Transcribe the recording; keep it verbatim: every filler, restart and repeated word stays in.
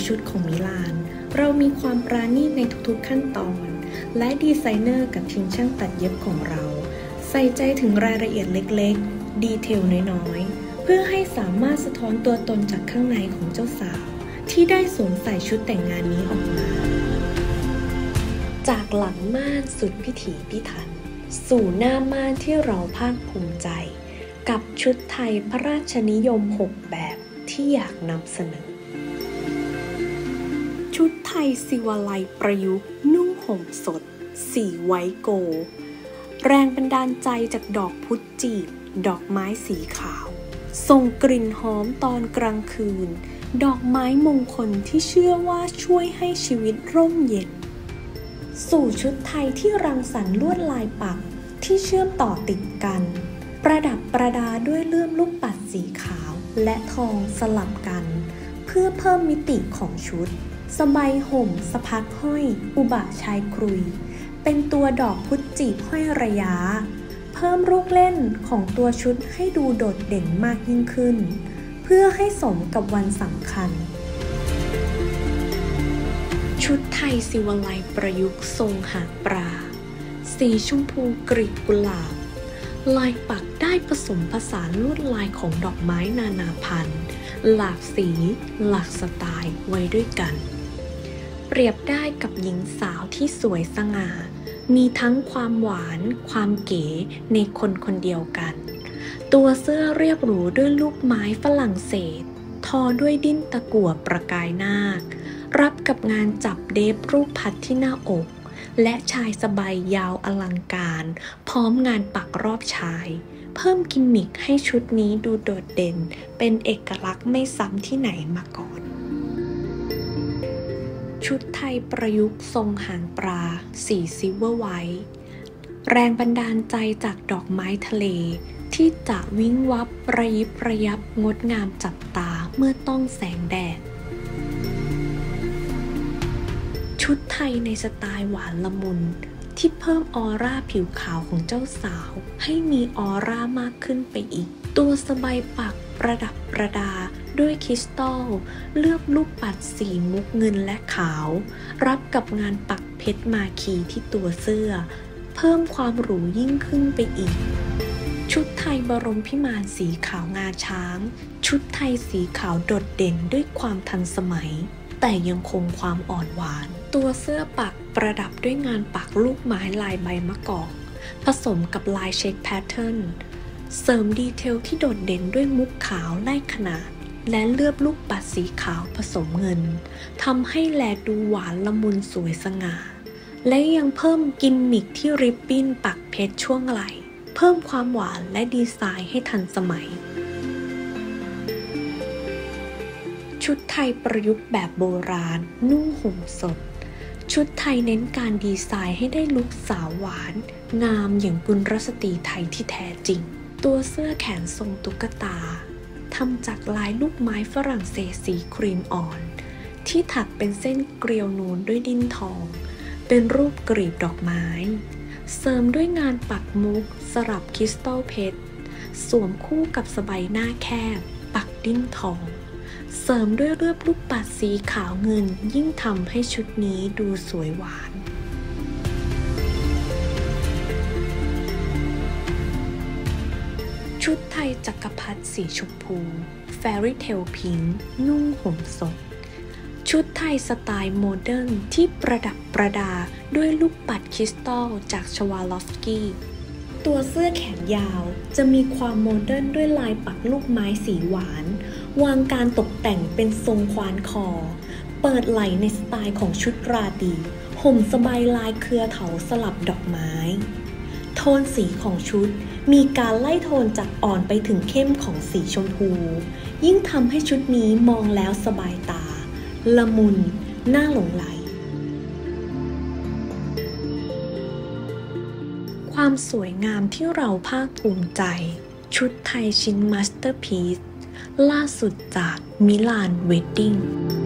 ชุดของมิลานเรามีความปราณีตในทุกๆขั้นตอนและดีไซเนอร์กับทีมช่างตัดเย็บของเราใส่ใจถึงรายละเอียดเล็กๆดีเทลน้อยๆเพื่อให้สามารถสะท้อนตัวตนจากข้างในของเจ้าสาวที่ได้สวมใส่ชุดแต่งงานนี้ออกมาจากหลังม่านสุดพิถีพิถันสู่หน้าม่านที่เราภาคภูมิใจกับชุดไทยพระราชนิยมหกแบบที่อยากนำเสนอชุดไทยศิวไลย์ประยุกต์นุ่งห่มสดสีไวท์โกลด์แรงบันดาลใจจากดอกพุดจีบดอกไม้สีขาวส่งกลิ่นหอมตอนกลางคืนดอกไม้มงคลที่เชื่อว่าช่วยให้ชีวิตร่มเย็นสู่ชุดไทยที่รังสรรค์ลวดลายปักที่เชื่อมต่อติดกันประดับประดาด้วยเลื่อมลูกปัดสีขาวและทองสลับกันเพื่อเพิ่มมิติของชุดสบายห่มสะพักห้อยอุบะชายครุยเป็นตัวดอกพุดจีบห้อยระยะเพิ่มลูกเล่นของตัวชุดให้ดูโดดเด่นมากยิ่งขึ้นเพื่อให้สมกับวันสำคัญชุดไทยศิวไลย์ประยุกต์ทรงหางปลาสีชมพูกลีบกุหลาบลายปักได้ผสมผสานลวดลายของดอกไม้นานาพันธุ์หลากสีหลากสไตล์ไว้ด้วยกันเปรียบได้กับหญิงสาวที่สวยสง่ามีทั้งความหวานความเก๋ในคนคนเดียวกันตัวเสื้อเรียบหรูด้วยลูกไม้ฝรั่งเศสทอด้วยดิ้นตะกั่วประกายนาครับกับงานจับเดฟรูปพัดที่หน้าอกและชายสบายยาวอลังการพร้อมงานปักรอบชายเพิ่มกิมมิคให้ชุดนี้ดูโดดเด่นเป็นเอกลักษณ์ไม่ซ้ำที่ไหนมาก่อนชุดไทยประยุกต์ทรงหางปลาสีซิลเวอร์ไวท์แรงบันดาลใจจากดอกไม้ทะเลที่จะวิ้งวับระยิบระยับงดงามจับตาเมื่อต้องแสงแดดชุดไทยในสไตล์หวานละมุนที่เพิ่มออร่าผิวขาวของเจ้าสาวให้มีออร่ามากขึ้นไปอีกตัวสบายปักประดับประดาด้วยคริสตัลเลือกลูกปัดสีมุกเงินและขาวรับกับงานปักเพชรมาคีที่ตัวเสื้อเพิ่มความหรูยิ่งขึ้นไปอีกชุดไทยบรมพิมานสีขาวงาช้างชุดไทยสีขาวโดดเด่นด้วยความทันสมัยแต่ยังคงความอ่อนหวานตัวเสื้อปักประดับด้วยงานปักลูกไม้ลายใบมะกอกผสมกับลายเช็คแพทเทิร์นเสริมดีเทลที่โดดเด่นด้วยมุกขาวไล่ขนาดและเลือบลูกปัดสีขาวผสมเงินทำให้แลดูหวานละมุนสวยสง่าและยังเพิ่มกิมมิคที่ริบบิ้นปักเพชรช่วงไหล่เพิ่มความหวานและดีไซน์ให้ทันสมัยชุดไทยประยุกต์แบบโบราณนุ่งห่มสดชุดไทยเน้นการดีไซน์ให้ได้ลุคสาวหวานงามอย่างกุลสตรีไทยที่แท้จริงตัวเสื้อแขนทรงตุ๊กตาทำจากลายลูกไม้ฝรั่งเศสสีครีมอ่อนที่ถักเป็นเส้นเกลียวนูนด้วยดิ้นทองเป็นรูปกลีบดอกไม้เสริมด้วยงานปักมุกสลับคริสตัลเพชรสวมคู่กับสบายหน้าแคบปักดิ้นทองเสริมด้วยเลือบลูกปัดสีขาวเงินยิ่งทำให้ชุดนี้ดูสวยหวานชุดไทยจักรพรรดิสีชมพู Fairy Tale Pink นุ่งห่มสดชุดไทยสไตล์โมเดิร์นที่ประดับประดาด้วยลูกปัดคริสตัลจากชวาลอฟสกี้ตัวเสื้อแขนยาวจะมีความโมเดิร์นด้วยลายปักลูกไม้สีหวานวางการตกแต่งเป็นทรงควานคอเปิดไหล่ในสไตล์ของชุดราตรีห่มสบายลายเครือเถาสลับดอกไม้โทนสีของชุดมีการไล่โทนจากอ่อนไปถึงเข้มของสีชมพูยิ่งทำให้ชุดนี้มองแล้วสบายตาละมุนน่าหลงไหลความสวยงามที่เราภาคภูมิใจชุดไทยชิ้นมาสเตอร์พีซล่าสุดจากมิลานเวดดิ้ง